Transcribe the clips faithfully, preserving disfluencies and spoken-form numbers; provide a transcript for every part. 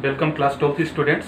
Welcome class twelfth students.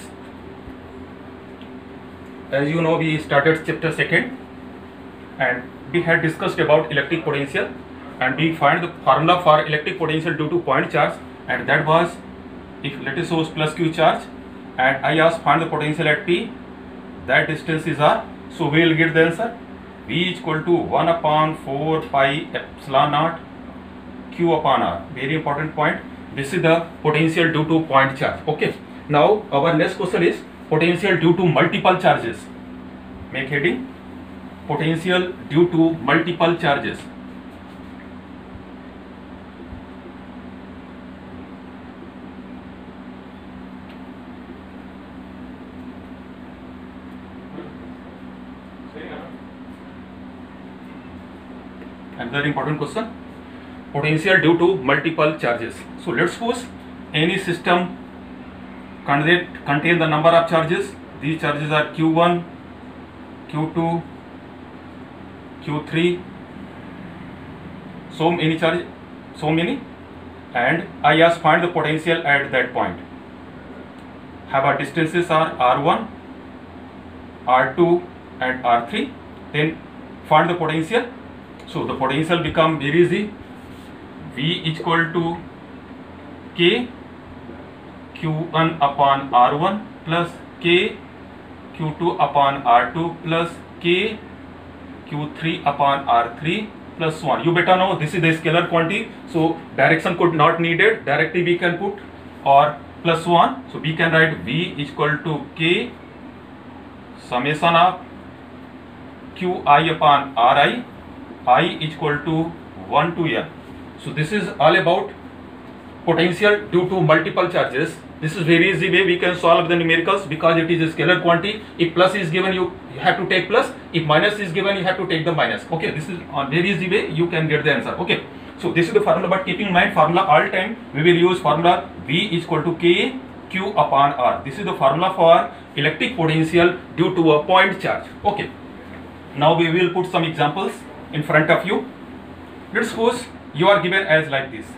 As you know, we started chapter second and we had discussed about electric potential, and we find the formula for electric potential due to point charge, and that was, if let us suppose plus q charge and I ask find the potential at P, that distance is R, so we will get the answer V is equal to one upon four pi epsilon naught Q upon R. Very important point. This is the potential due to point charge. Okay. Now our next question is potential due to multiple charges. Make heading potential due to multiple charges. Another important question. Potential due to multiple charges. So let's suppose any system contain, contain the number of charges. These charges are Q one, Q two, Q three, so many charge, so many, and I ask find the potential at that point. Have our distances are R one, R two and R three. Then find the potential. So the potential become very easy. V is equal to K Q one upon R one plus K Q two upon R two plus K Q three upon R three plus one. You better know this is the scalar quantity, so direction could not needed. Directly we can put or plus one. So we can write V is equal to K summation of Q I upon R I. I is equal to one to N. So this is all about potential due to multiple charges. This is very easy way we can solve the numericals because it is a scalar quantity. If plus is given, you have to take plus. If minus is given, you have to take the minus. Okay, this is a very easy way you can get the answer. Okay, so this is the formula, but keep in mind formula all time we will use formula V is equal to K Q upon R. This is the formula for electric potential due to a point charge. Okay, now we will put some examples in front of you. Let's suppose you are given as like this.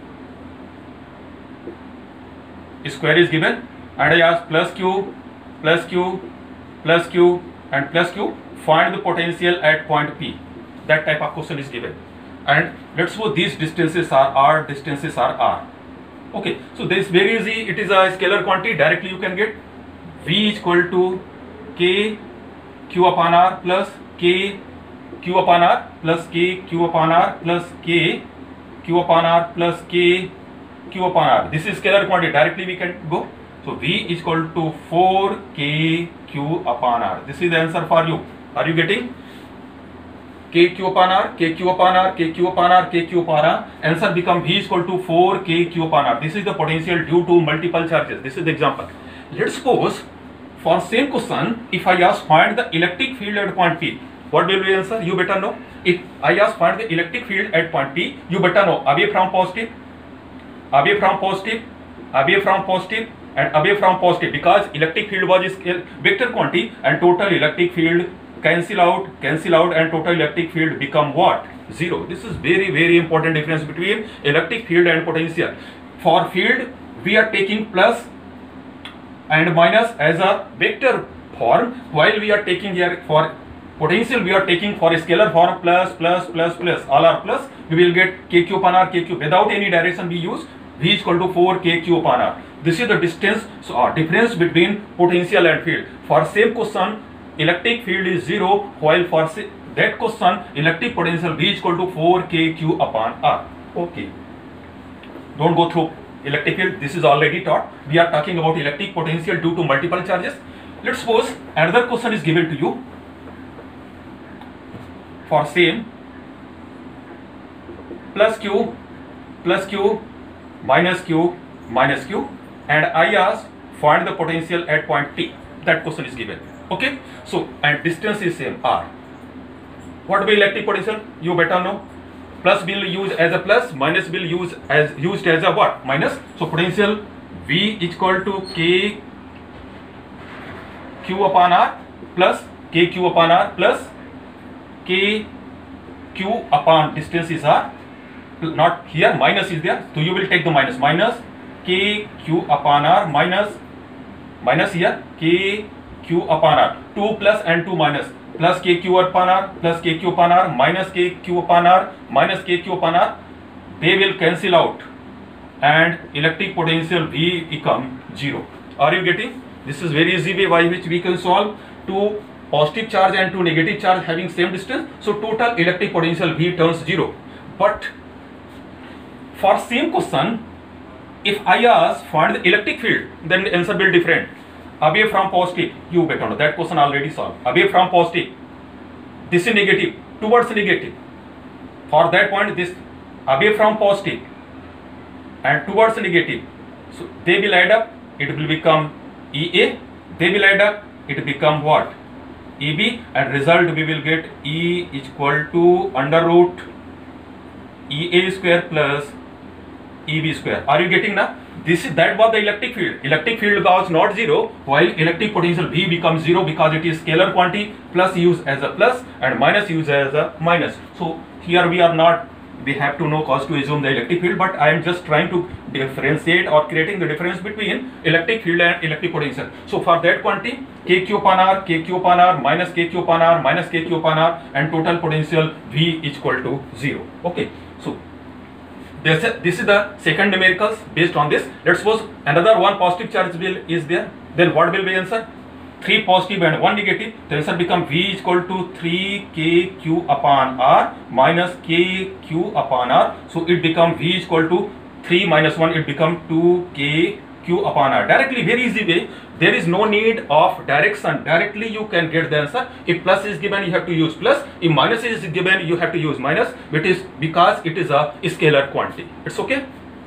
Square is given and I ask plus q, plus q, plus q and plus q. Find the potential at point P. That type of question is given. And let's suppose these distances are R, distances are R. Okay, so this is very easy. It is a scalar quantity. Directly you can get V is equal to K Q upon R plus K Q upon R plus K Q upon R plus K Q upon R plus K Q upon R. This is scalar quantity. Directly we can go. So V is equal to four K Q upon R. This is the answer for you. Are you getting? K Q upon R, K Q upon R, K Q upon R, K Q upon R. Answer become V is equal to four K Q upon R. This is the potential due to multiple charges. This is the example. Let's suppose for same question, if I ask find the electric field at point P, what will be answer? You better know. If I ask find the electric field at point P, you better know away from positive, away from positive, away from positive and away from positive, because electric field was a vector quantity and total electric field cancel out, cancel out and total electric field become what? Zero. This is very very important difference between electric field and potential. For field we are taking plus and minus as a vector form, while we are taking here for potential we are taking for a scalar form plus plus plus plus, all are plus. We will get K Q upon R, K Q without any direction we use. V is equal to four K Q upon R. This is the distance, so uh, difference between potential and field. For same question electric field is zero, while for that question electric potential V is equal to four K Q upon R. Okay, don't go through electric field, this is already taught. We are talking about electric potential due to multiple charges. Let's suppose another question is given to you for same plus q, plus q, minus q, minus q, and I ask find the potential at point T. That question is given. Okay, so and distance is same R. What will be electric potential? You better know. Plus will use as a plus, minus will use as used as a what? Minus. So potential V is equal to K Q upon R plus K Q upon R plus K Q upon distance is R. Not here minus is there, so you will take the minus minus k q upon r minus minus here k q upon r, two plus and two minus, plus k q upon r plus k q upon r minus k q upon r minus k q upon r, they will cancel out and electric potential V become zero. Are you getting? This is very easy way by which we can solve two positive charge and two negative charge having same distance, so total electric potential V turns zero. But for same question, if I ask find the electric field, then the answer will be different. Away from positive, you better know that question already solved. Away from positive, this is negative, towards negative. For that point, this away from positive and towards negative, so they will add up, it will become E A, they will add up, it will become what? E B, and result we will get E is equal to under root E A square plus E B square. Are you getting now? This is that was the electric field. Electric field was not zero, while electric potential V becomes zero because it is scalar quantity, plus used as a plus and minus used as a minus. So here we are not, we have to know cause to assume the electric field, but I am just trying to differentiate or creating the difference between electric field and electric potential. So for that quantity, k q upon r, k q upon r minus k q upon r minus k q upon r, and total potential V is equal to zero. Okay, so this, this is the second numericals based on this. Let's suppose another one positive charge will is there, then what will be answer? three positive and one negative, the answer become V is equal to three k q upon r minus k q upon r. So it become V is equal to three minus one, it become two k q upon r. Directly, very easy way. There is no need of direction. Directly you can get the answer. If plus is given, you have to use plus. If minus is given, you have to use minus. It is because it is a scalar quantity. It's okay.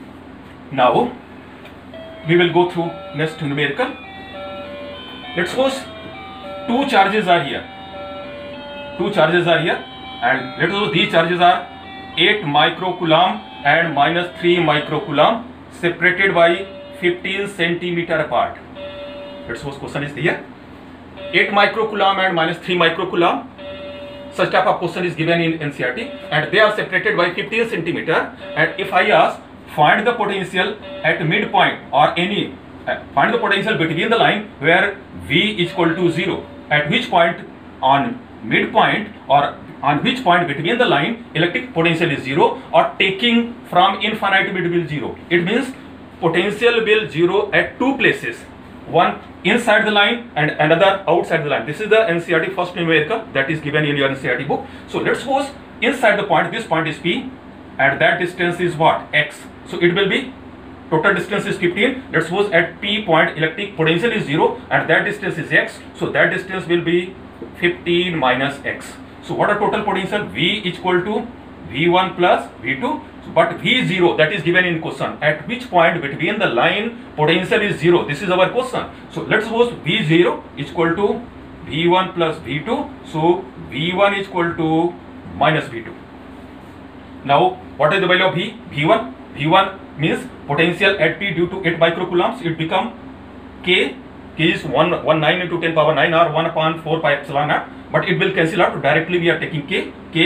Now we will go through next numerical. Let's suppose two charges are here. Two charges are here, and let us suppose these charges are eight microcoulomb and minus three microcoulomb, separated by fifteen centimeter apart. Let's suppose question is here. eight microcoulomb and minus three microcoulomb. Such type of question is given in N C E R T, and they are separated by fifteen centimeter. And if I ask find the potential at midpoint or any Uh, find the potential between the line where V is equal to zero, at which point on midpoint or on which point between the line electric potential is zero, or taking from infinite to will zero. It means potential will zero at two places, one inside the line and another outside the line. This is the N C E R T first numerical that is given in your N C E R T book. So let's suppose inside the point, this point is P, and that distance is what? X. So it will be total distance is fifteen. Let's suppose at P point electric potential is zero and that distance is x. So that distance will be fifteen minus x. So what are total potential? V is equal to V one plus V two. But V zero, that is given in question. At which point between the line potential is zero? This is our question. So let's suppose V zero is equal to V one plus V two. So V one is equal to minus V two. Now what is the value of V? V one. V one means potential at P due to eight microcoulombs, it become K. K is one nineteen into ten power nine or one upon four pi epsilon naught, but it will cancel out. Directly we are taking K. K,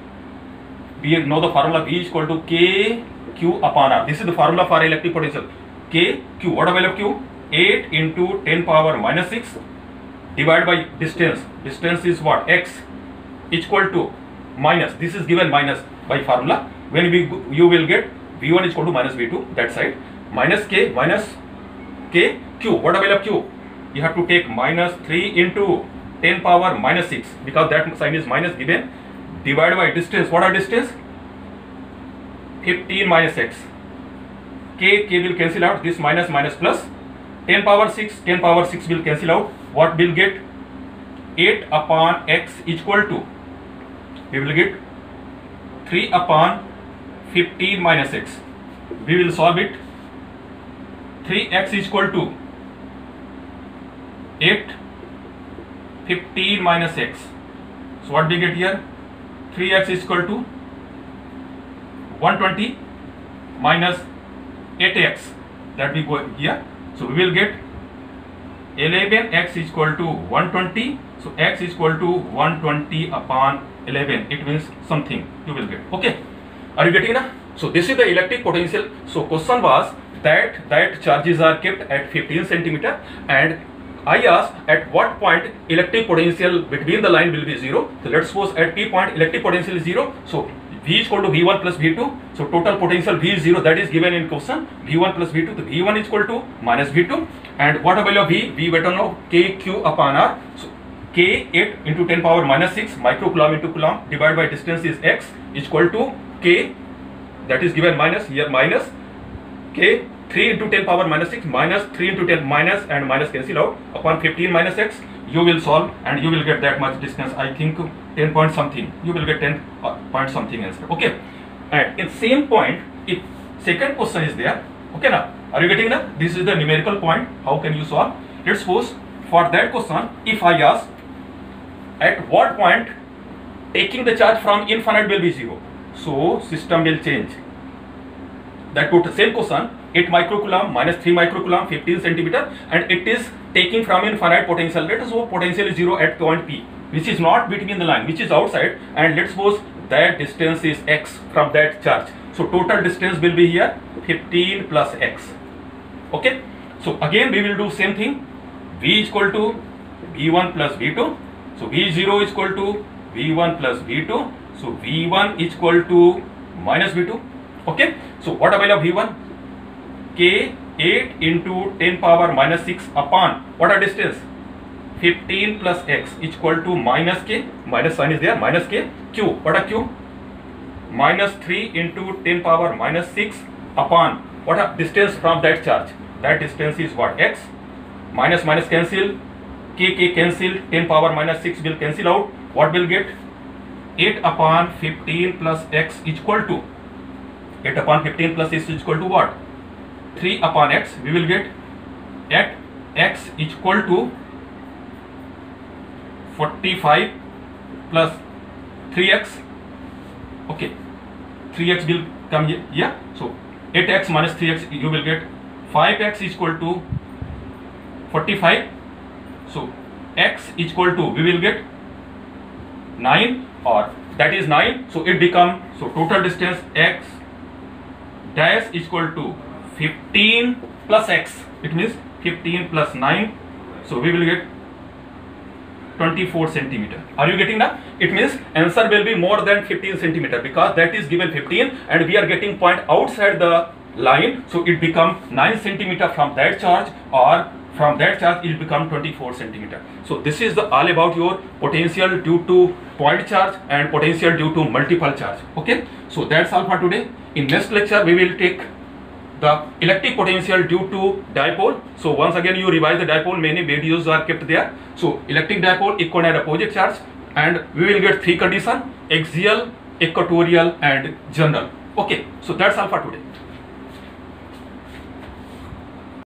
we know the formula V is equal to K Q upon R. This is the formula for electric potential. K Q, what are value of Q? eight into ten power minus six divided by distance. Distance is what? X equal to minus. This is given minus by formula. When we you will get V one is equal to minus V two, that side, minus K minus K Q. What are value of Q? You have to take minus three into ten power minus six, because that sign is minus given, divided by distance. What are distance? fifteen minus x. K, K will cancel out, this minus minus plus, ten power six, ten power six will cancel out. What will get? eight upon x equal to, we will get three upon fifteen minus x. We will solve it. three x is equal to eight, fifteen minus x. So what we get here? three x is equal to one hundred twenty minus eight x, that we go here. So we will get eleven x is equal to one hundred twenty. So x is equal to one hundred twenty upon eleven. It means something you will get. Okay. Are you getting now? So this is the electric potential. So question was that that charges are kept at fifteen centimeter, and I ask at what point electric potential between the line will be zero. So let's suppose at P point electric potential is zero. So V is equal to V one plus V two. So total potential V is zero, that is given in question. V one plus V two. So V one is equal to minus V two. And what value of V? V better know K Q upon R. So K eight into ten power minus six microcoulomb into coulomb divided by distance is X is equal to K, that is given minus here minus K three into ten power minus six minus three into ten minus and minus cancel out upon fifteen minus X. You will solve and you will get that much distance. I think ten point something. You will get ten point something answer. Okay. And in same point, if second question is there, okay now, are you getting that? This is the numerical point. How can you solve? Let's suppose for that question, if I ask at what point taking the charge from infinite will be zero, so system will change. That put the same question, eight microcoulomb minus three microcoulomb, fifteen centimeter, and it is taking from infinite potential. Let us suppose potential is zero at point P, which is not between the line, which is outside, and let's suppose that distance is X from that charge. So total distance will be here fifteen plus X. Okay. So again we will do same thing. V is equal to V one plus V two. So V zero is equal to V one plus V two. So V one is equal to minus V two. Okay. So what value of V one? K eight into ten power minus six upon what are distance? fifteen plus X is equal to minus K, minus sign is there, minus K, Q, what are Q? Minus three into ten power minus six upon what are distance from that charge? That distance is what? X, minus minus cancel, K, K cancel, ten power minus six will cancel out, what will get? eight upon fifteen plus X is equal to, eight upon fifteen plus X is equal to what? three upon X, we will get at X is equal to forty-five plus three X, okay, three X will come here, yeah, so eight X minus three X, you will get five X is equal to forty-five, so X is equal to, we will get nine, or that is nine, so it become, so total distance X dash is equal to fifteen plus X, it means fifteen plus nine, so we will get twenty-four centimeter. Are you getting that? It means answer will be more than fifteen centimeter, because that is given fifteen and we are getting point outside the line, so it become nine centimeter from that charge, or from that charge it will become twenty-four centimeter. So this is the all about your potential due to point charge and potential due to multiple charge. Okay, so that's all for today. In next lecture we will take the electric potential due to dipole. So once again you revise the dipole, many videos are kept there. So electric dipole, equal and opposite charge, and we will get three condition: axial, equatorial and general. Okay, so that's all for today.